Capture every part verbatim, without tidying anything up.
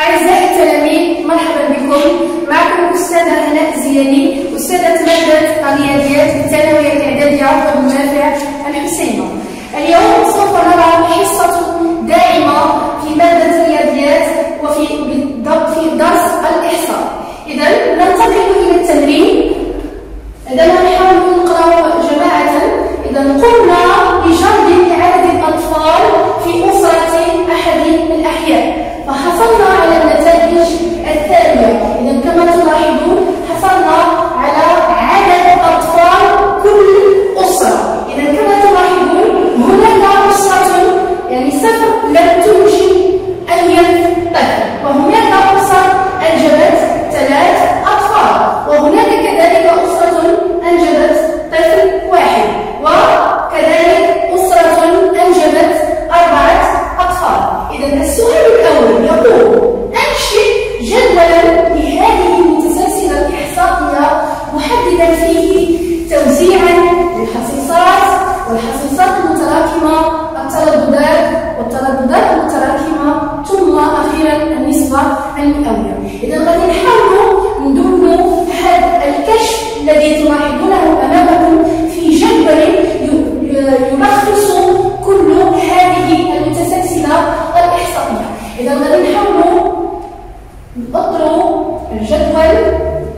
أعزائي التلاميذ، مرحبا بكم. معكم الأستاذة هناء زياني، أستاذة مادة الرياضيات في الثانوية الإعدادية بالمنافع الحسينة. اليوم سوف نرى حصة داعمة في مادة الرياضيات وفي بالضبط في درس الإحصاء. إذا ننتقل إلى التمرين. إذا نحاول نقرأ جماعة. إذا قمنا بجلب عدد الأطفال في أسرة أحد الأحياء، فحصلنا على النتائج التالية. إذا كما تلاحظون حصلنا على عدد أطفال كل أسرة. إذا كما تلاحظون هناك أسرة يعني صفر لم تنجب أي طفل، وهناك أسرة أنجبت ثلاث أطفال، وهناك كذلك أسرة أنجبت طفل واحد، وكذلك أسرة أنجبت أربعة أطفال. إذا السؤال الأول يقول: أنشئ جدولا لهذه المتسلسلة الإحصائية محددا فيه توزيعا للحصيصات والحصيصات المتراكمة، الترددات والترددات المتراكمة، ثم أخيرا النسبة المئوية. إذا غادي نحاولوا ندوروا هذا الكشف الذي تلاحظونه أمامكم في جدول يلخص كل هذه المتسلسلة الإحصائية. إذا غادي نحاولوا نقطروا الجدول.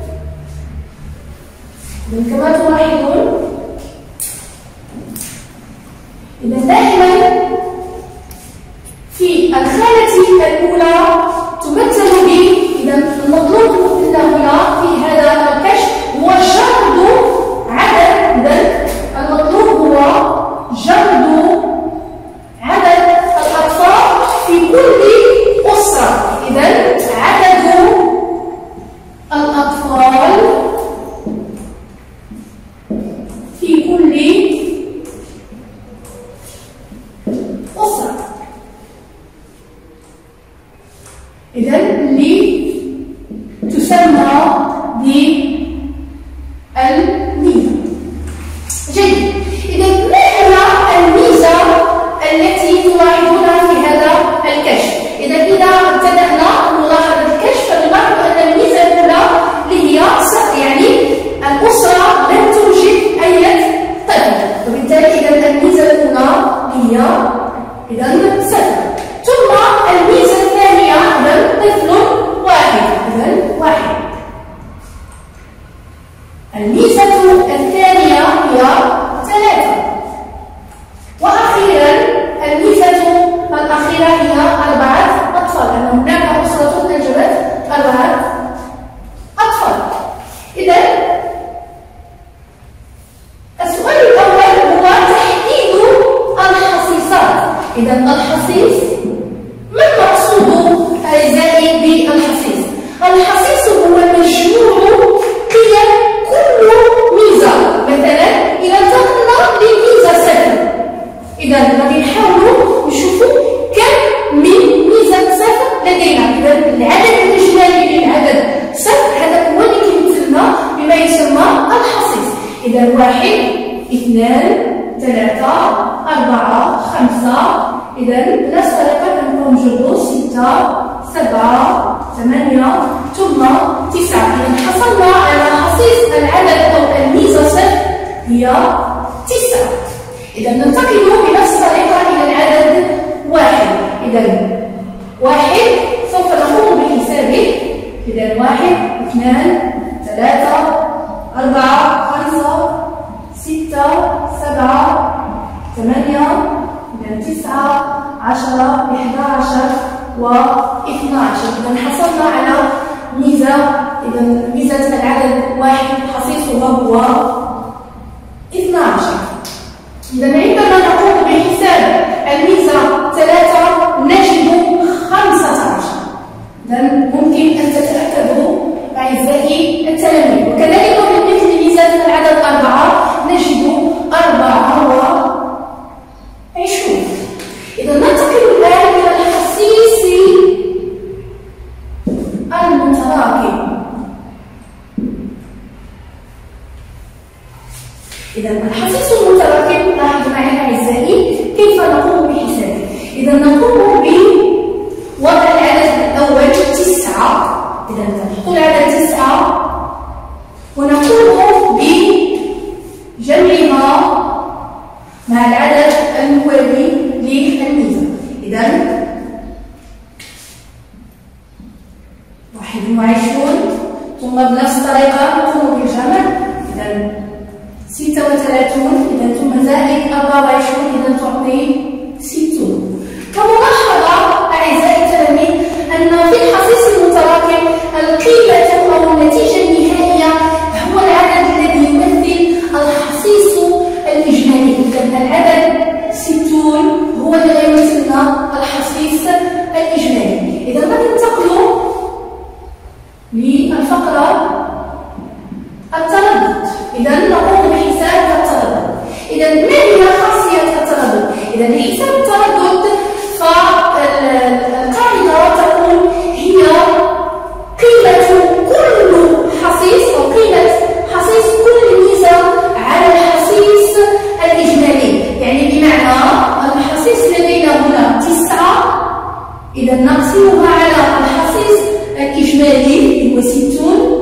كما تلاحظون إذا دائما في الخانة الأولى تمثل ب إذا المطلوب لنا هنا في هذا الكشف هو جلب عدد. إذا المطلوب هو جلب عدد الأطفال في كل أسرة. إذا عدد الأطفال في كل أسرة. إذا اللي تسمى بالميزة. جيد. إذا ما هي الميزة التي تلاحظونها في هذا الكشف؟ إذا إذا ابتدأنا ملاحظة الكشف فنلاحظ أن الميزة الأولى اللي هي يعني الأسرة لم تنجب أي طفل، وبالتالي إذا الميزة الأولى هي إذا صفر. ثم الميزة الثانية إذا طفل واحد، إذا واحد. الميزة الثانية هي ثلاثة. وأخيرا الميزة الأخيرة هي أربعة أطفال، لأن هناك أسرة أنجبت أربعة أطفال. إذا السؤال الأول هو تحديد الحصيصات. إذا الحصيص، ما المقصود أعزائي بالحصيص؟ الحصيص هو مجموع قيم كل ميزة. مثلا إذا انتقلنا لميزة صفر، إذا غادي نحاولوا نشوفوا كم من ميزة صفر لدينا. إذا العدد الإجمالي للعدد صفر هذا هو اللي كيمثلنا بما يسمى الحصيص. إذا واحد، اثنان، ثلاثة، أربعة، خمسة. إذا نفس الطريقة كنوجدوا ستة، سبعة، ثمانية، ثم تسعة. إذا حصلنا على حصيص العدد أو الميزة صفر هي تسعة. إذا ننتقل بنفس الطريقة إلى العدد واحد. إذا واحد سوف نقوم بحسابه. إذا واحد، اثنان، ثلاثة، أربعة، خمسة، ستة، سبعة، ثمانية، إذا تسعة، عشرة، إحدى عشر، واثنى عشر. إذا حصلنا على ميزة. إذا ميزة العدد واحد حصيصها هو اثنى عشر. إذا عندما نقوم بحساب الميزة ثلاثة نجد خمسة عشر. إذا ممكن أن تتأكدوا أعزائي التلاميذ. وكذلك بالنسبة لميزة العدد أربعة نجد أربعة وعشرون. إذا ننتقل الآن إلى الحصيص المتراكم. إذا الحصيص المتراكم لاحظ معي مع العدد الموالي للميزة. إذا واحد وعشرون، ثم بنفس الطريقة نقوم بالجمع. إذا ستة وثلاثون، إذا ثم زائد أربعة وعشرون، إذا تعطي ستون. كملاحظة أعزائي التلاميذ أن في الحصيص المتراكم القيمة أو النتيجة النهائية هو العدد الذي يمثل الحصيص الإجمالي. إذا العدد ستون هو الذي يمثل الحصيص الإجمالي. إذا ننتقل للفقرة التردد. إذا نقوم بحساب التردد. إذا ما هي خاصية التردد؟ إذا لحساب التردد فالقاعدة تقول هي قيمة كل حصيص أو قيمة حصيص كل ميزة على الحصيص الإجمالي. يعني بمعنى الحصيص لدينا هنا تسعة، إذا نقسمها على الحصيص الإجمالي هو ستون،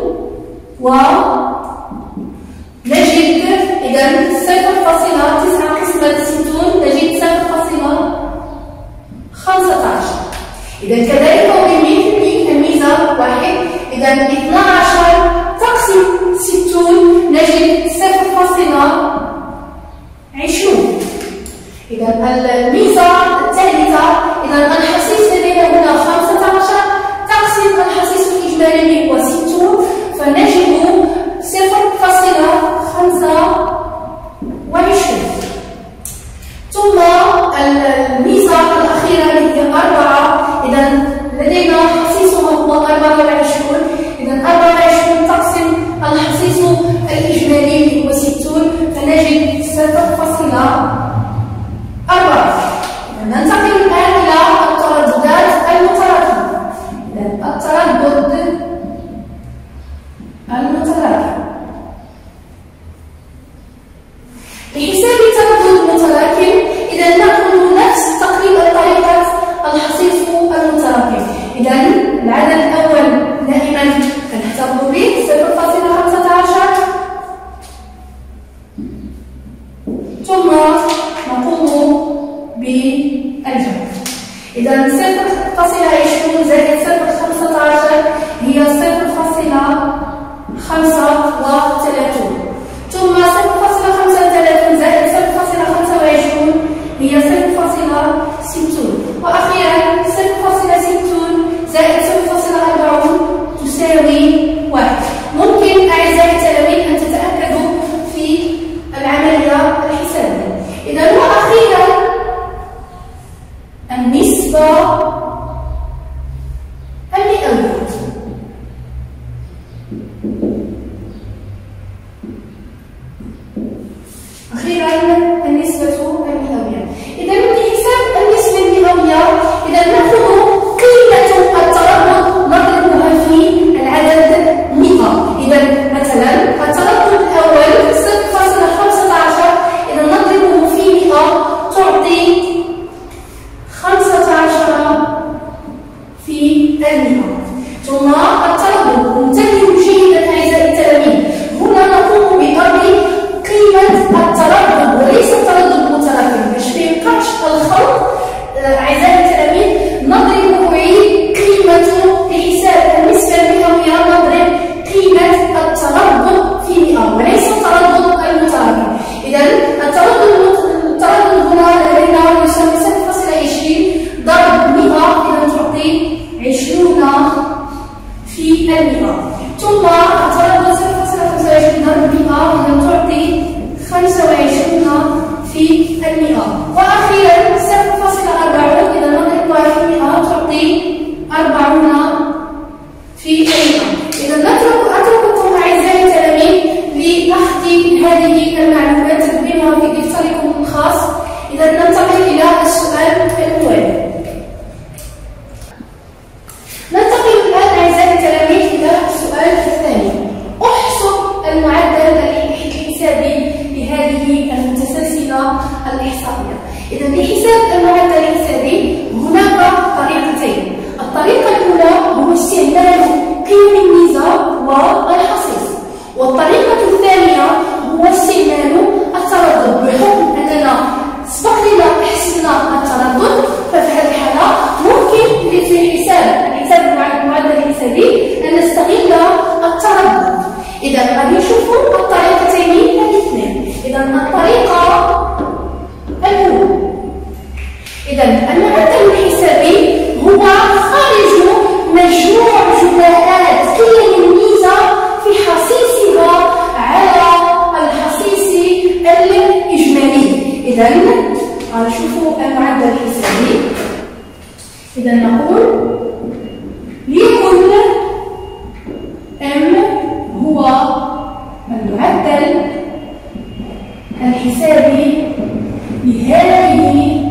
ونجد إذا صفر فاصلة تسعة قسمة ستون نجد صفر فاصلة خمسة عشر. إذا كذلك وبالمثل الميزة واحد، إذا اثنا عشر تقسم ستون نجد صفر فاصلة عشرون. إذا الميزة الثالثة، إذا الحصيص لدينا هنا خمسة عشر تقسم الحصيص الإجمالي هو ستون فنجد صفر فاصلة خمسة وعشرين. ثم الميزة الأخيرة اللي هي أربعة، إذا لدينا حصيصها هو أربعة وعشرون، إذا أربعة وعشرون تقسم الحصيص الإجمالي هو ستون فنجد صفر فاصلة أربعة. ننتقل الآن إلى الترددات المتراكمة. إذا التردد المتراكم، لحساب التردد المتراكم إذا نأخذ نفس تقريبا طريقة الحصيص المتراكم. إذا العدد الأول دائما نحتفظ به صفر فاصلة خمسة عشر، ثم نقوم بالجمع. إذا صفر فاصلة عشرون زائد صفر خمسة عشر هي صفر فاصلة خمسة وثلاثون، ثم صفر فاصلة خمسة وثلاثون زائد صفر فاصلة خمسة وعشرون هي صفر فاصلة ستون، وأخيرا صفر فاصلة ستون زائد صفر فاصلة أربعون تساوي واحد. ممكن أعزائي التلاميذ أن تتأكدوا في العملية الحسابية. إذا وأخيرا النسبة المئوية. أخيرا النسبة المئوية. إذا لحساب النسبة المئوية إذا نأخذ قيمة التردد نضربها في العدد مئة. إذا مثلا التردد الأول صفر فاصلة خمسة عشر، إذا نضربه في مئة تعطي خمسة عشر في المئة. ثم التردد انتبهوا جيدا أعزائي التلاميذ، هنا نقوم بضرب قيمة التردد وليس التردد المتراكم باش ميبقاش الخلط. أعزائي التلاميذ نضرب عيد قيمته لحساب النسبة المئوية، نضرب قيمة التردد في مئة وليس التردد المتراكم. إذا التردد التردد هنا لدينا يساوي صفر فاصلة عشرين ضرب مئة، إذا تعطي عشرون في المئة. ثم التردد صفر فاصلة خمسة وعشرين ضرب مئة، إذا تعطي خمسة وعشرون في المئة. وأخيرا صفر فاصلة أربعون، إذا نضربها في مئة تعطي أربعون في المئة. إذا نترك أترككم أعزائي التلاميذ لأخذ هذه المعلومات تدوينها في دفتركم الخاص. إذا ننتقل إلى السؤال الأول. ننتقل الآن أعزائي التلاميذ إلى السؤال الثاني. احصر المعدل الحسابي لهذه المتسلسلة الإحصائية. إذا لحساب المعدل الحسابي هناك طريقتين. الطريقة الأولى هو استعمال قيم الميزة والحصيص، والطريقة الثانية هو استعمال التردد، بحكم أننا إذا غنشوفوا المعدل الحسابي. إذا نقول لكل M هو المعدل الحسابي لهذه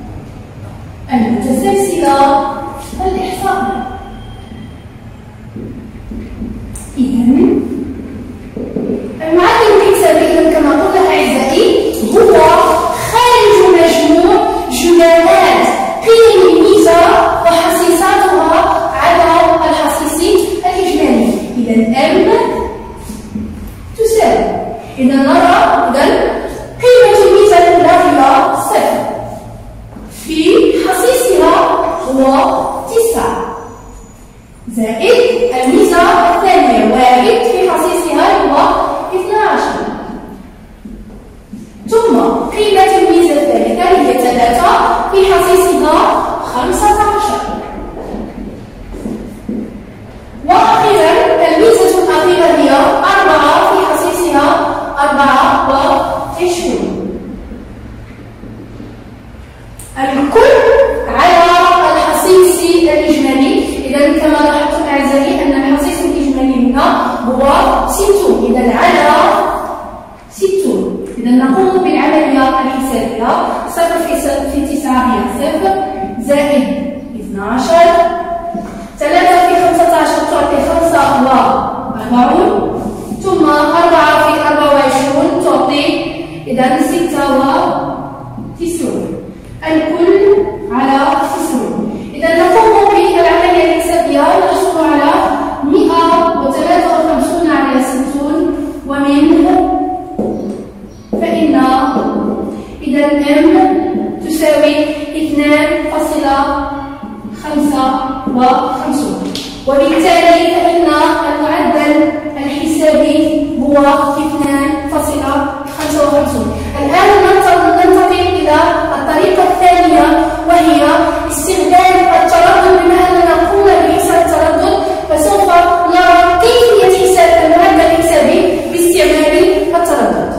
المتسلسلة الإحصائية. إذا المعدل الحسابي كما قلنا أعزائي هو خارج مجموع جملات قيم الميزة وحصيصاتها على الحصيص الإجمالي. إذا M تساوي، إذا نرى إذا قيمة الميزة الأولى هي صفر، في حصيصها هو تسعة، زائد الميزة الثانية واحد في حصيصها هو اثنا عشر، ثم قيمة الميزة الثالثة هي ثلاثة في حصيصها خمسة عشر، وأخيرا الميزة الأخيرة هي أربعة في حصيصها أربعة وعشرون. الكل على الحصيص الإجمالي. إذا كما لاحظتم أعزائي أن الحصيص الإجمالي هنا هو ستون، إذا على ستون. إذا نقوم بالعملية الحسابية، صفر في تسعة هي صفر، زائد اثنا عشر، ثلاثة في خمسة عشر تعطي خمسة وأربعون، ثم أربعة في أربعة وعشرون تعطي إذا ستة وتسعون، الكل على تسعون. إذا نقوم بالعملية الحسابية نحصل على مئة وثلاثة وخمسين على ستون، ومنه فإن إذا M تساوي اثنان فاصلة خمسة وخمسون، وبالتالي فإن المعدل الحسابي هو اثنان فاصلة خمسة وخمسون. الآن ننتقل إلى الطريقة الثانية وهي استخدام التردد. بما أننا قمنا بحساب التردد فسوف نرى كيفية حساب المعدل الحسابي باستعمال التردد.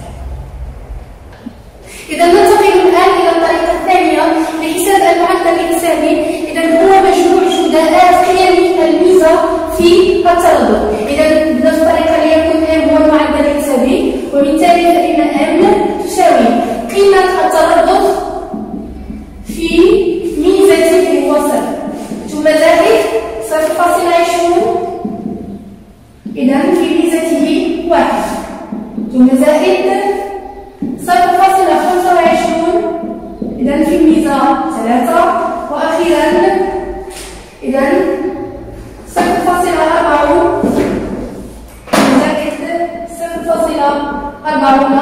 إذا ننتقل الآن إلى الطريقة الثانية لحساب المعدل الحسابي. إذا هو مجموع جداءات قيم الميزة في التردد. إذا بنفس الطريقة ليكون M هو المعدل الحسابي، وبالتالي فإن M تساوي قيمة التردد في ميزته هو صفر، ثم زائد صفر فاصلة عشرون إذا في ميزته واحد، ثم زائد صفر فاصلة خمسة وعشرون إذا في الميزة ثلاثة، وأخيرا إذا صفر فاصلة أربعون زائد صفر فاصلة أربعون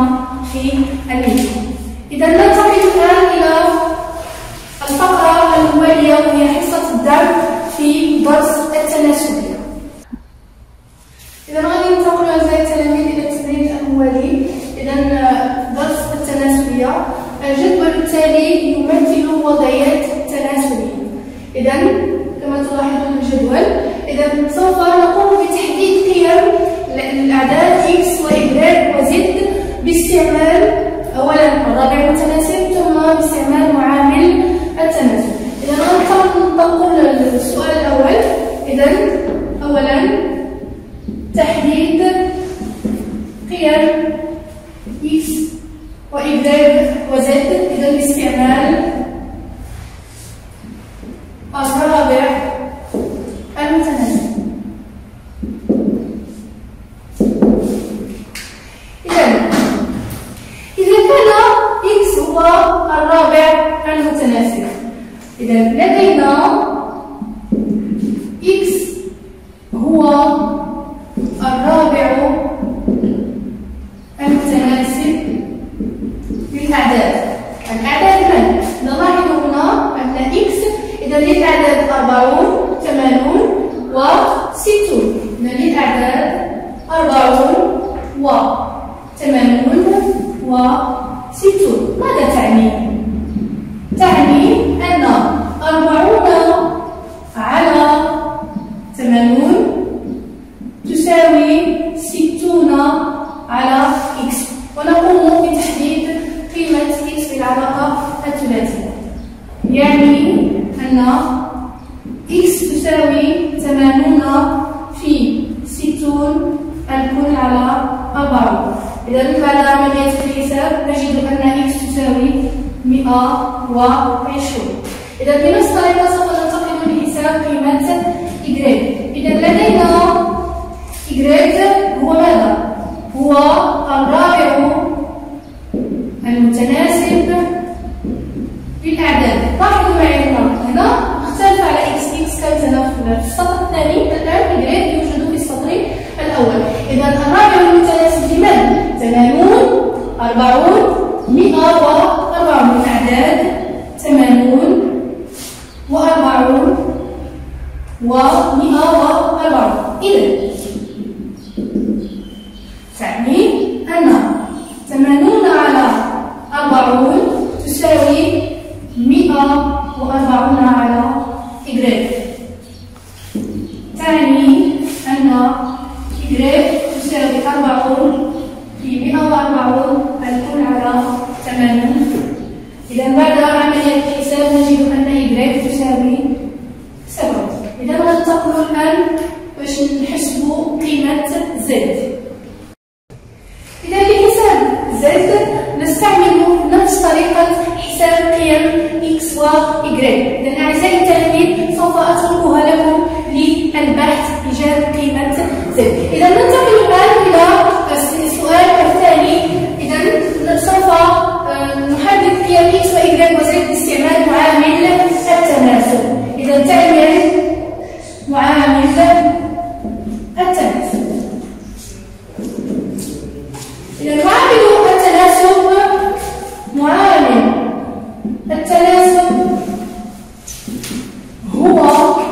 في الميزة. إذا ننتقل الآن إلى الفقرة الموالية وهي حصة الدرس في درس التناسلية. إذا غادي ننتقل أعزائي التلاميذ إلى التمرين الموالي. إذا درس التناسلية، الجدول التالي يمثل وضعيات التناسلية. إذا كما تلاحظون الجدول، إذا سوف نقوم بتحديد قيم الأعداد x و y و z باستعمال أولا الرابع المتناسب ثم باستعمال معامل التناسب. إذا ننتقل للسؤال الأول. إذا أولا تحديد قيم x و y و z إذا باستعمال الرابع المتناسب. إذا كان x هو الرابع المتناسب، إذا لدينا x هو الرابع المتناسب للأعداد. الأعداد من؟ نلاحظ هنا أن x إذا للأعداد أربعون، ثمانون وستون. إذا للأعداد أربعون وثمانون وستون. ماذا تعني؟ تعني أن أربعون على ثمانون تساوي ستون على x، ونقوم بتحديد قيمة x بالعلاقة الثلاثية. يعني أن x تساوي ثمانون في ستون الكل على أربعون. إذا بعد عملية الحساب نجد أن x تساوي مئة وعشرون. إذا بنفس الطريقة سوف ننتقل لحساب قيمة y. إذا لدينا y هو ماذا؟ هو الرابع المتناسب للأعداد. لاحظوا معي هنا هنا اختلف على x. x كانت هنا في السطر الثاني، الآن y يوجد في السطر الأول. إذا الرابع المتناسب لمن؟ ثمانون، أربعون، مئة وأربعون. الأعداد ثمانون وأربعون ومئة وأربعون. إذا تعني أن ثمانون على أربعون تساوي مئة وأربعون على y. تعني أن y تساوي أربعون في مئة وأربعون الكل على ثمانون. إذا بعد عملية الحساب نجد أن y تساوي سبعة. إذا ننتقل الآن باش نحسبوا قيمة z. إذا لحساب z نستعمل نفس طريقة حساب قيم x و y. إذا أعزائي التلاميذ سوف أتركها لكم للبحث إيجاد قيمة z. إذا ننتقل الآن إلى السؤال الثاني. إذا سوف نحدد قيم x و y و z باستعمال معامل التناسب. إذا تعمل معامل التناسب. إذا معامل التناسب معامل التناسب هو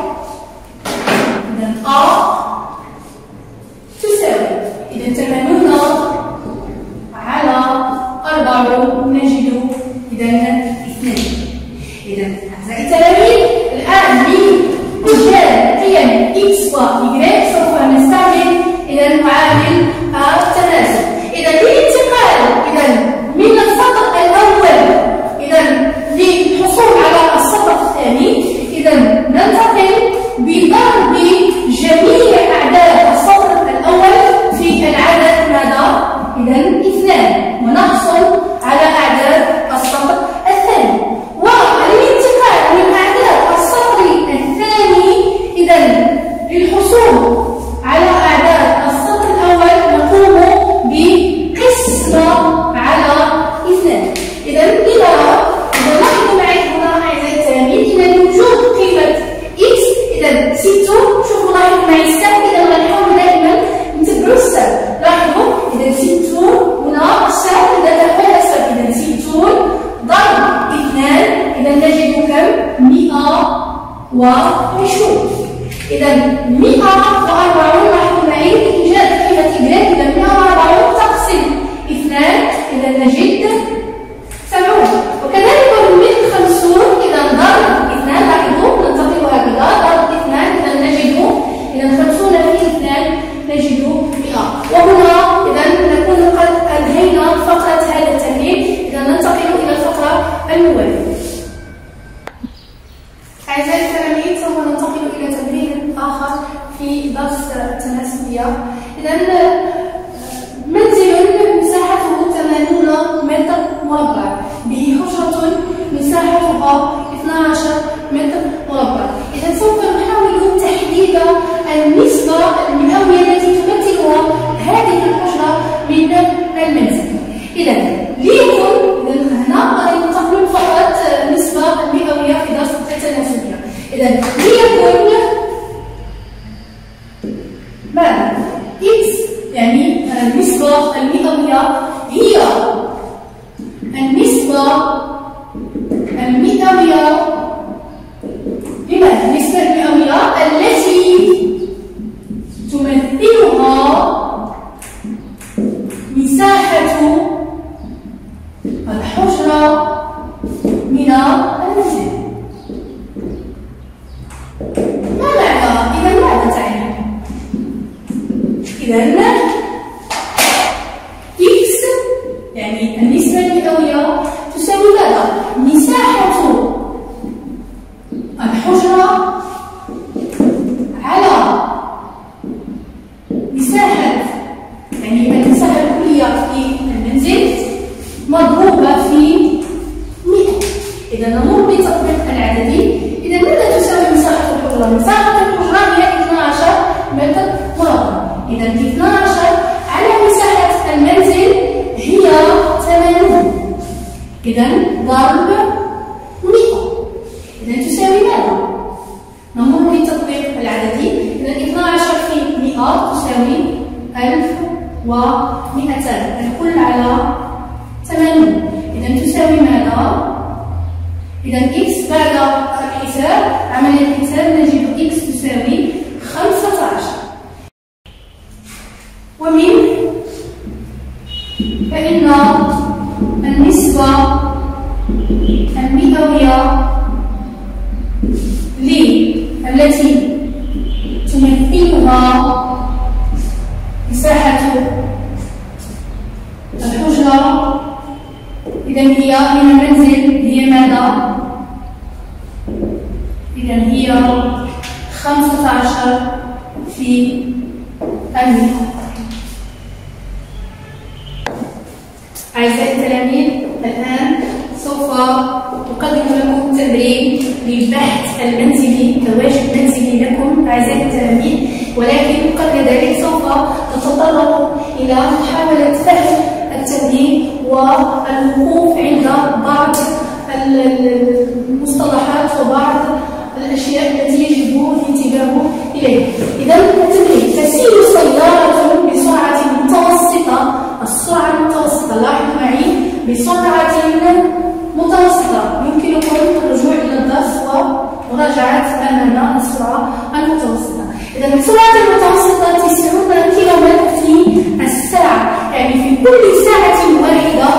إذا a تساوي إذا ثمانون على أربعون نجد إذا اثنين. إذا أعزائي التلاميذ الآن لإيجاد قيم x و y سوف نستعمل إذا معامل التناسب. إذا للانتقال إذا من السطر الأول إذا للحصول على السطر الثاني، إذا ننتقل بضرب جميع أعداد السطر الأول في العدد ماذا؟ إذا اثنان، ونحصل على أعداد السطر الثاني. وللانتقال من أعداد السطر الثاني إذا للحصول على أعداد السطر الأول نقوم بقسمة على اثنان. إذا إذا إذا لاحظوا معي هنا أعزائي التلاميذ إذا لوجود قيمة x إذا ستون. شوفوا لاحظوا معي السهم. إذا غنحاولوا دائما نتبعوا السهم. لاحظوا إذا ستون هنا السهم ضرب اثنان، إذا نجد كم؟ مئة وعشرون. إذا مئة وأربعون، لاحظوا معي إيجاد قيمة إجرام، إذا مئة وأربعون تقسم اثنان، إذا نجد سبعون. وكذلك من خمسون، إذا ضرب اثنان، لاحظوا ننتقل هكذا ضرب اثنان، إذا نجد إذا خمسون في اثنان نجد مئة. وهنا إذا نكون قد أنهينا فقرة هذا التمرين، إذا ننتقل إلى الفقرة الموالية. أعزائي التلاميذ، سوف ننتقل إلى تمرين آخر في درس التناسلية. إذا منزل مساحته ثمانون متر مربع، به حجرة مساحتها اثنا عشر متر مربع. إذا سوف نحاول تحديد النسبة المئوية التي تمثلها هذه الحجرة من المنزل. إذا ليكن هنا غادي ننتقلوا فقط النسبة المئوية في درس التناسلية. إذا ليكن ماذا؟ إكس، يعني النسبة المئوية هي النسبة المئوية لماذا؟ النسبة المئوية التي تمثلها مساحة الحجرة من المنزل. ما معنى؟ إذا ماذا تعني؟ إذا إكس يعني النسبة المئوية تساوي ماذا؟ مساحة الحجرة على مساحة يعني المساحة الكلية في المنزل مضروبة في مئة. إذا نمر بالتطبيق العددي. إذا ماذا تساوي مساحة الحجرة؟ مساحة الحجرة هي اثنا عشر متر مربع. إذا اثنا عشر على مساحة المنزل هي ثمانون، إذا ضرب مئة، إذا تساوي ماذا؟ نمر بالتطبيق العددي. إذا اثنا عشر في مئة تساوي ألف ومئتان، الكل على ثمانون، إذا تساوي ماذا؟ إذا إكس بعد الحساب عملية الحساب نجد إكس تساوي خمسة عشر. ومن فإن النسبة المئوية التي تمثلها مساحة الحجرة إذا هي من المنزل هي ماذا؟ إذا هي خمسة عشر في المئة. أعزائي التلاميذ، الآن سوف أقدم لكم تمرين للبحث المنزلي كواجب منزلي لكم أعزائي التلاميذ، ولكن قبل ذلك سوف نتطرق إلى محاولة فهم التمرين والوقوف عند بعض المصطلحات وبعض الأشياء التي يجب الانتباه إليها. إذا التمرين: تسير سيارة بسرعة متوسطة، السرعة المتوسطة لاحظوا معي بسرعة متوسطة، يمكنكم الرجوع إلى الدرس ومراجعة أمامنا السرعة المتوسطة. إذا السرعة المتوسطة تسعون كيلومتر في الساعة، يعني في كل ساعة واحدة